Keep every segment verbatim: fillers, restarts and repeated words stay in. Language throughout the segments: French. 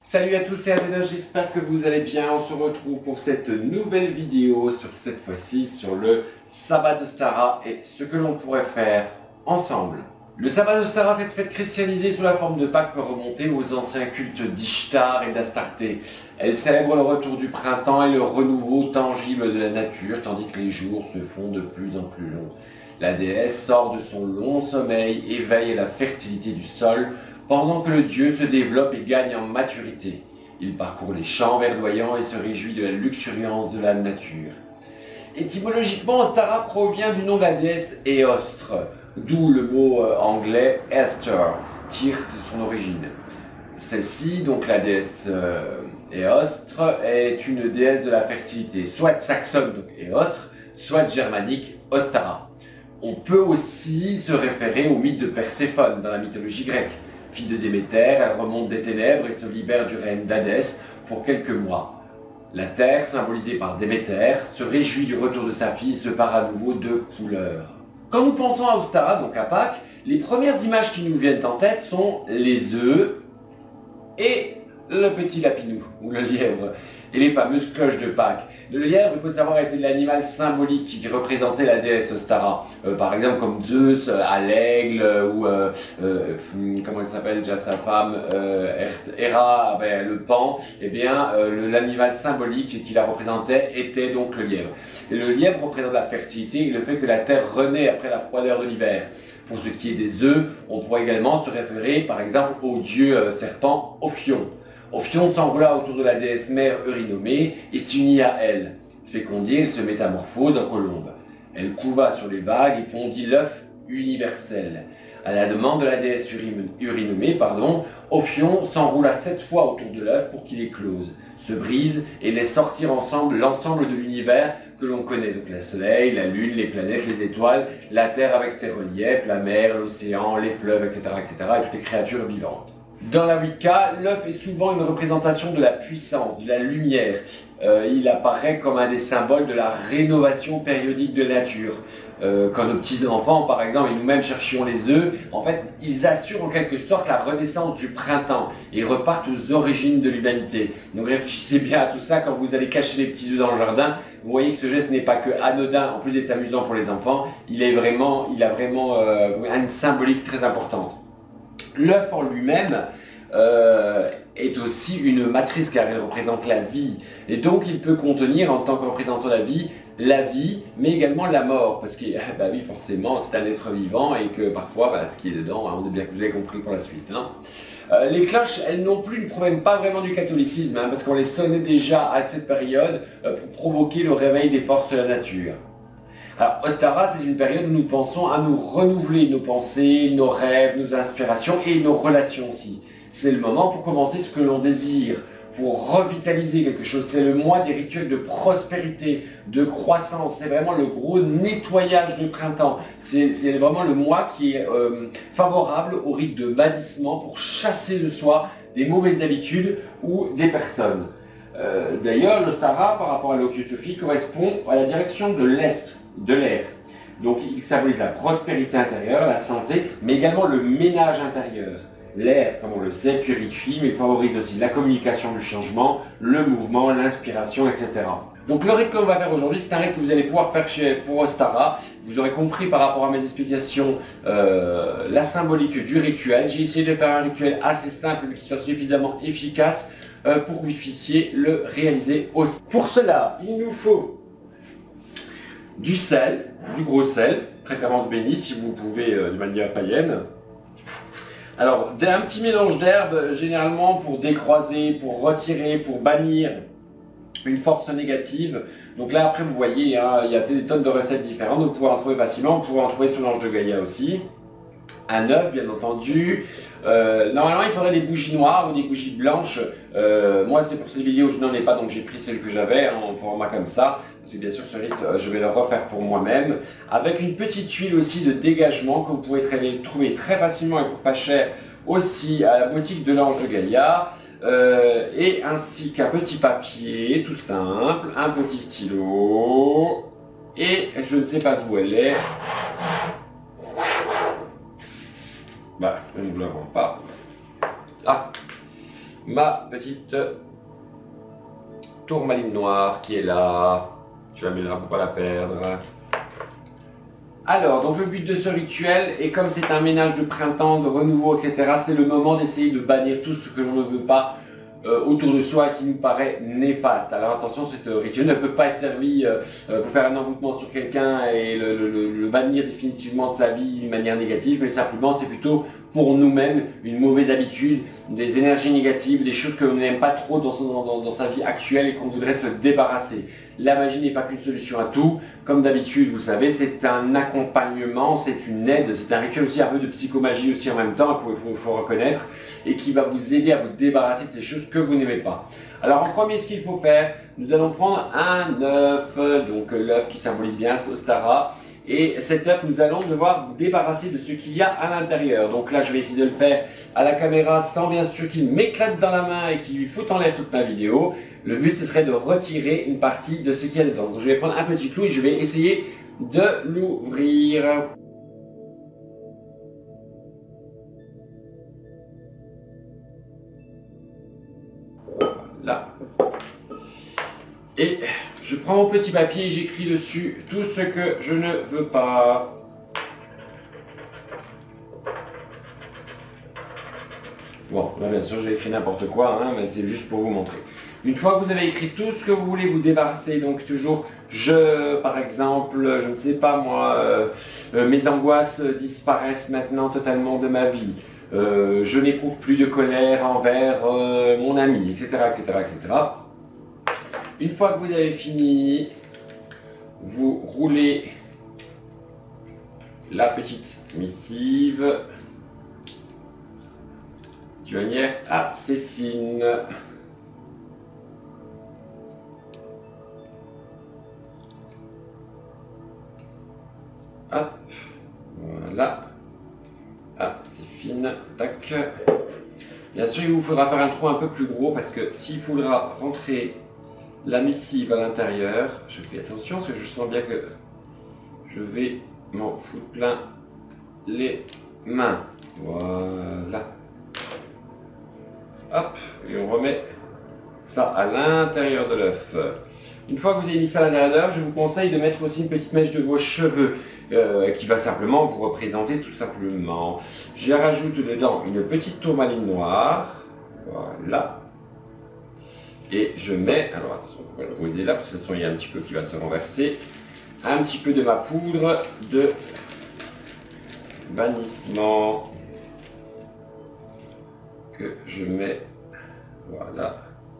Salut à tous, c'est Adenos, j'espère que vous allez bien. On se retrouve pour cette nouvelle vidéo, sur cette fois-ci sur le sabbat d'Ostara et ce que l'on pourrait faire ensemble. Le sabbat d'Ostara, cette fête christianisée sous la forme de Pâques, peut remonter aux anciens cultes d'Ishtar et d'Astarté. Elle célèbre le retour du printemps et le renouveau tangible de la nature, tandis que les jours se font de plus en plus longs. La déesse sort de son long sommeil et veille à la fertilité du sol, pendant que le dieu se développe et gagne en maturité. Il parcourt les champs verdoyants et se réjouit de la luxuriance de la nature. Étymologiquement, Ostara provient du nom de la déesse Éostre, d'où le mot anglais Esther tire de son origine. Celle-ci, donc la déesse euh, Éostre, est une déesse de la fertilité, soit saxonne, donc Éostre, soit germanique, Ostara. On peut aussi se référer au mythe de Perséphone dans la mythologie grecque. Fille de Déméter, elle remonte des ténèbres et se libère du règne d'Hadès pour quelques mois. La terre, symbolisée par Déméter, se réjouit du retour de sa fille et se pare à nouveau de couleurs. Quand nous pensons à Ostara, donc à Pâques, les premières images qui nous viennent en tête sont les œufs et le petit lapinou, ou le lièvre, et les fameuses cloches de Pâques. Le lièvre, il faut savoir, était l'animal symbolique qui représentait la déesse Ostara. Euh, par exemple, comme Zeus à l'aigle, ou euh, euh, comment elle s'appelle déjà sa femme, euh, Héra, ben, le pan. Eh bien, euh, l'animal symbolique qui la représentait était donc le lièvre. Et le lièvre représente la fertilité et le fait que la terre renaît après la froideur de l'hiver. Pour ce qui est des œufs, on pourrait également se référer, par exemple, au dieu euh, serpent Ophion. Ophion s'enroula autour de la déesse mère Eurynomée et s'unit à elle. Fécondée, elle se métamorphose en colombe. Elle couva sur les vagues et pondit l'œuf universel. À la demande de la déesse Eurynomée, pardon, Ophion s'enroula sept fois autour de l'œuf pour qu'il éclose, se brise et laisse sortir ensemble l'ensemble de l'univers que l'on connaît. Donc le soleil, la lune, les planètes, les étoiles, la terre avec ses reliefs, la mer, l'océan, les fleuves, et cetera, et cetera, et toutes les créatures vivantes. Dans la Wicca, l'œuf est souvent une représentation de la puissance, de la lumière. Euh, il apparaît comme un des symboles de la rénovation périodique de la nature. Euh, quand nos petits-enfants, par exemple, et nous-mêmes cherchions les œufs, en fait, ils assurent en quelque sorte la renaissance du printemps et repartent aux origines de l'humanité. Donc réfléchissez bien à tout ça quand vous allez cacher les petits œufs dans le jardin. Vous voyez que ce geste n'est pas que anodin, en plus d'être amusant pour les enfants, il, est vraiment, il a vraiment euh, une symbolique très importante. L'œuf en lui-même euh, est aussi une matrice car il représente la vie. Et donc il peut contenir en tant que représentant la vie, la vie, mais également la mort. Parce que, bah oui, forcément, c'est un être vivant et que parfois, bah, ce qui est dedans, hein, on est bien que vous avez compris pour la suite. Hein. Euh, les cloches, elles non plus, ne proviennent pas vraiment du catholicisme, hein, parce qu'on les sonnait déjà à cette période euh, pour provoquer le réveil des forces de la nature. Alors, Ostara, c'est une période où nous pensons à nous renouveler nos pensées, nos rêves, nos inspirations et nos relations aussi. C'est le moment pour commencer ce que l'on désire, pour revitaliser quelque chose. C'est le mois des rituels de prospérité, de croissance. C'est vraiment le gros nettoyage de printemps. C'est vraiment le mois qui est euh, favorable au rite de bannissement pour chasser de soi des mauvaises habitudes ou des personnes. Euh, D'ailleurs, l'Ostara, par rapport à l'Ociosophie, correspond à la direction de l'Est, de l'air. Donc il symbolise la prospérité intérieure, la santé, mais également le ménage intérieur. L'air, comme on le sait, purifie, mais favorise aussi la communication du changement, le mouvement, l'inspiration, et cetera. Donc le rite que l'on va faire aujourd'hui, c'est un rite que vous allez pouvoir faire chez, pour Ostara. Vous aurez compris par rapport à mes explications euh, la symbolique du rituel. J'ai essayé de faire un rituel assez simple, mais qui soit suffisamment efficace euh, pour que vous puissiez le réaliser aussi. Pour cela, il nous faut du sel, du gros sel, préférence béni si vous pouvez euh, de manière païenne. Alors, un petit mélange d'herbes, généralement pour décroiser, pour retirer, pour bannir une force négative. Donc là, après, vous voyez, hein, il y a des tonnes de recettes différentes, vous pouvez en trouver facilement, vous pouvez en trouver sur l'ange de Gaïa aussi. Un œuf, bien entendu. Euh, normalement, il faudrait des bougies noires ou des bougies blanches. Euh, moi, c'est pour cette vidéo, je n'en ai pas, donc j'ai pris celle que j'avais en format comme ça. Parce que bien sûr, ce rite, euh, je vais le refaire pour moi-même. Avec une petite huile aussi de dégagement que vous pouvez trouver très facilement et pour pas cher aussi à la boutique de l'ange de Gaïa. Euh, et ainsi qu'un petit papier, tout simple, un petit stylo. Et je ne sais pas où elle est. Bah, je ne vous la vends pas. Ah, ma petite tourmaline noire qui est là. Je la mets là pour pas la perdre. Alors, donc le but de ce rituel, et comme c'est un ménage de printemps, de renouveau, et cetera, c'est le moment d'essayer de bannir tout ce que l'on ne veut pas euh, autour de soi qui nous paraît néfaste. Alors attention, ce rituel ne peut pas être servi euh, pour faire un envoûtement sur quelqu'un et le, le, le bannir définitivement de sa vie d'une manière négative, mais simplement c'est plutôt pour nous-mêmes une mauvaise habitude, des énergies négatives, des choses que l'on n'aime pas trop dans, son, dans, dans sa vie actuelle et qu'on voudrait se débarrasser. La magie n'est pas qu'une solution à tout. Comme d'habitude, vous savez, c'est un accompagnement, c'est une aide, c'est un rituel aussi un peu de psychomagie aussi en même temps, il faut, faut, faut reconnaître, et qui va vous aider à vous débarrasser de ces choses que vous n'aimez pas. Alors en premier, ce qu'il faut faire, nous allons prendre un œuf, donc l'œuf qui symbolise bien Ostara, et cet œuf, nous allons devoir nous débarrasser de ce qu'il y a à l'intérieur. Donc là, je vais essayer de le faire à la caméra sans bien sûr qu'il m'éclate dans la main et qu'il lui foute en l'air toute ma vidéo. Le but, ce serait de retirer une partie de ce qu'il y a dedans. Donc je vais prendre un petit clou et je vais essayer de l'ouvrir. Voilà. Et je prends mon petit papier et j'écris dessus tout ce que je ne veux pas. Bon, là bien sûr j'ai écrit n'importe quoi, hein, mais c'est juste pour vous montrer. Une fois que vous avez écrit tout ce que vous voulez vous débarrasser, donc toujours je, par exemple, je ne sais pas moi, euh, euh, mes angoisses disparaissent maintenant totalement de ma vie. Euh, je n'éprouve plus de colère envers euh, mon ami, et cetera, et cetera, et cetera. Une fois que vous avez fini, vous roulez la petite missive d'une manière assez fine. Hop, voilà. Ah, c'est fine. Tac. Bien sûr, il vous faudra faire un trou un peu plus gros parce que s'il faudra rentrer la missive à l'intérieur, je fais attention parce que je sens bien que je vais m'en foutre plein les mains. Voilà. Hop, et on remet ça à l'intérieur de l'œuf. Une fois que vous avez mis ça à l'intérieur de l'œuf, je vous conseille de mettre aussi une petite mèche de vos cheveux euh, qui va simplement vous représenter tout simplement. J'y rajoute dedans une petite tourmaline noire. Voilà. Et je mets, alors attention, on va le poser là parce que de toute façon il y a un petit peu qui va se renverser. Un petit peu de ma poudre de bannissement que je mets, voilà,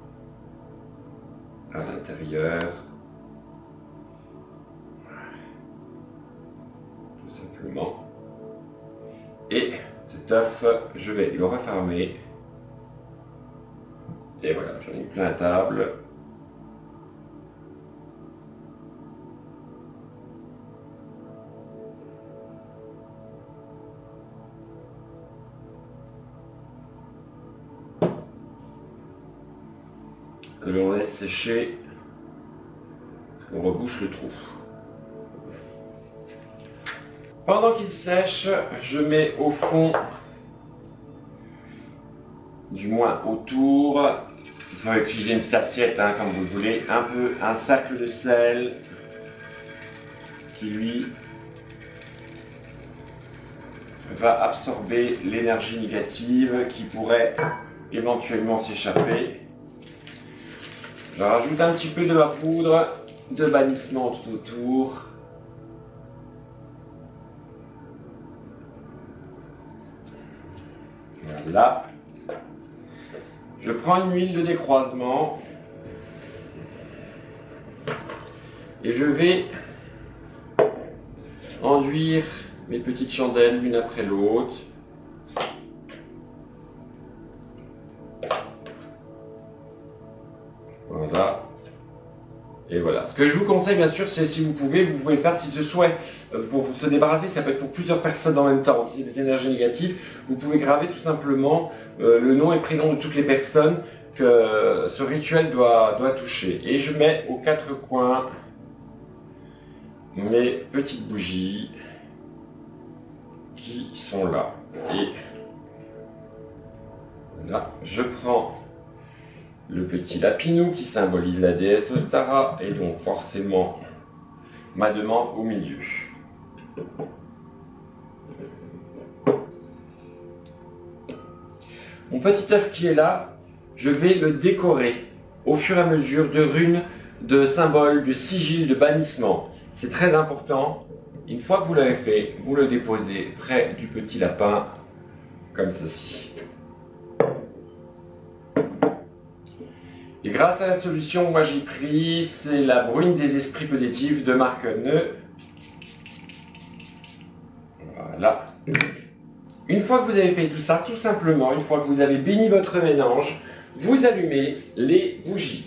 à l'intérieur, tout simplement. Et cet œuf, je vais le refermer. Et voilà, j'en ai plein à table. Que l'on laisse sécher, on rebouche le trou. Pendant qu'il sèche, je mets au fond, du moins autour, vous pouvez utiliser une petite assiette hein, comme vous le voulez, un peu un cercle de sel qui lui va absorber l'énergie négative qui pourrait éventuellement s'échapper. Je rajoute un petit peu de ma poudre de bannissement tout autour. Voilà. Je prends une huile de décroisement et je vais enduire mes petites chandelles l'une après l'autre. Voilà. Et voilà. Ce que je vous conseille bien sûr, c'est si vous pouvez, vous pouvez faire si ce souhait pour vous se débarrasser, ça peut être pour plusieurs personnes en même temps. Si c'est des énergies négatives, vous pouvez graver tout simplement euh, le nom et prénom de toutes les personnes que ce rituel doit, doit toucher. Et je mets aux quatre coins mes petites bougies qui sont là. Et voilà, je prends le petit lapinou qui symbolise la déesse Ostara et donc forcément ma demande au milieu. Mon petit œuf qui est là, je vais le décorer au fur et à mesure de runes, de symboles, de sigils, de bannissements. C'est très important. Une fois que vous l'avez fait, vous le déposez près du petit lapin, comme ceci. Et grâce à la solution que moi j'ai pris, c'est la brune des esprits positifs de marque Neu. Voilà. Une fois que vous avez fait tout ça, tout simplement, une fois que vous avez béni votre mélange, vous allumez les bougies.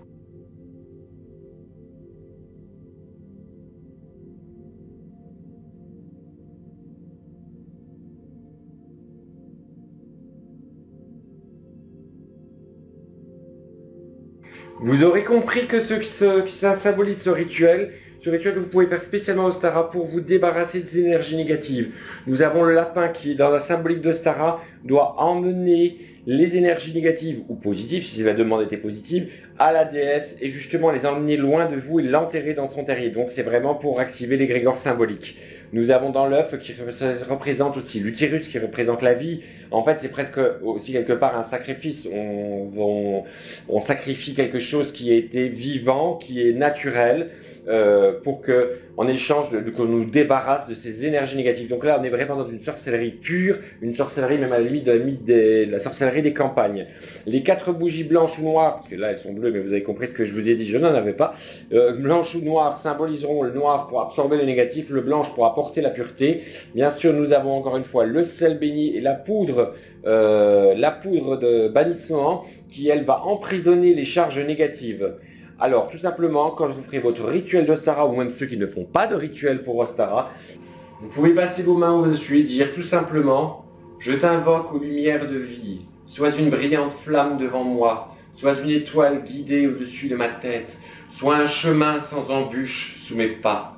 Vous aurez compris que ce, ce, que ça symbolise ce rituel, ce rituel que vous pouvez faire spécialement Ostara pour vous débarrasser des énergies négatives. Nous avons le lapin qui, dans la symbolique d'Ostara, doit emmener les énergies négatives ou positives, si la demande était positive, à la déesse et justement les emmener loin de vous et l'enterrer dans son terrier. Donc c'est vraiment pour activer l'égrégore symbolique. Nous avons dans l'œuf qui représente aussi l'utérus, qui représente la vie. En fait, c'est presque aussi quelque part un sacrifice. On, on, on sacrifie quelque chose qui a été vivant, qui est naturel, euh, pour que, en échange, de, de, qu'on nous débarrasse de ces énergies négatives. Donc là, on est vraiment dans une sorcellerie pure, une sorcellerie même à la limite de la, limite des, la sorcellerie des campagnes. Les quatre bougies blanches ou noires, parce que là elles sont bleues, mais vous avez compris ce que je vous ai dit, je n'en avais pas. Euh, blanches ou noires symboliseront le noir pour absorber le négatif, le blanche pour apporter la pureté. Bien sûr, nous avons encore une fois le sel béni et la poudre, euh, la poudre de bannissement qui, elle, va emprisonner les charges négatives. Alors, tout simplement, quand vous ferez votre rituel d'Ostara, ou même ceux qui ne font pas de rituel pour Ostara, vous pouvez passer vos mains au-dessus et dire tout simplement « Je t'invoque aux lumières de vie, sois une brillante flamme devant moi, sois une étoile guidée au-dessus de ma tête, sois un chemin sans embûche sous mes pas.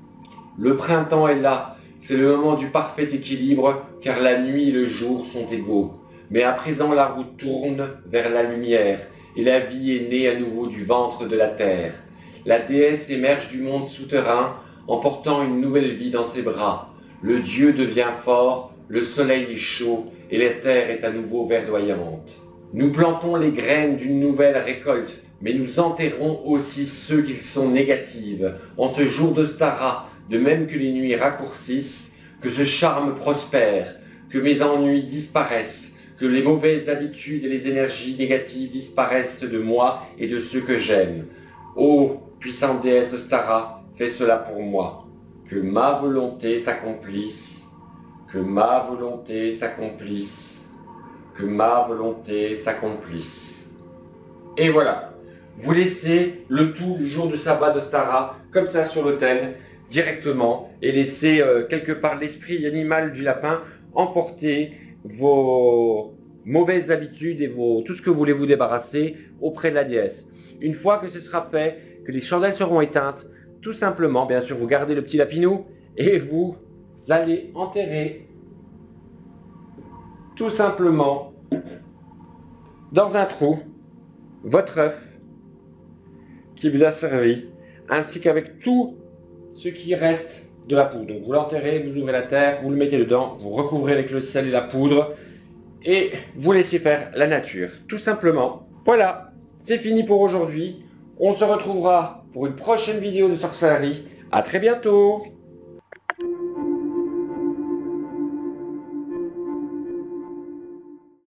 Le printemps est là, c'est le moment du parfait équilibre, car la nuit et le jour sont égaux. Mais à présent la route tourne vers la lumière, et la vie est née à nouveau du ventre de la terre. La déesse émerge du monde souterrain, emportant une nouvelle vie dans ses bras. Le dieu devient fort, le soleil est chaud, et la terre est à nouveau verdoyante. Nous plantons les graines d'une nouvelle récolte, mais nous enterrons aussi ceux qui sont négatives. En ce jour d'Ostara, de même que les nuits raccourcissent, que ce charme prospère, que mes ennuis disparaissent, que les mauvaises habitudes et les énergies négatives disparaissent de moi et de ceux que j'aime. Ô puissante déesse Ostara, fais cela pour moi. Que ma volonté s'accomplisse, que ma volonté s'accomplisse, que ma volonté s'accomplisse. Et voilà, vous laissez le tout le jour du sabbat d'Ostara, comme ça sur l'autel, directement, et laissez euh, quelque part l'esprit animal du lapin emporter vos mauvaises habitudes et vos, tout ce que vous voulez vous débarrasser auprès de la déesse. Une fois que ce sera fait, que les chandelles seront éteintes, tout simplement, bien sûr, vous gardez le petit lapinou et vous allez enterrer tout simplement dans un trou votre œuf qui vous a servi, ainsi qu'avec tout ce qui reste de la poudre. Donc vous l'enterrez, vous ouvrez la terre, vous le mettez dedans, vous recouvrez avec le sel et la poudre et vous laissez faire la nature, tout simplement. Voilà, c'est fini pour aujourd'hui. On se retrouvera pour une prochaine vidéo de sorcellerie. À très bientôt.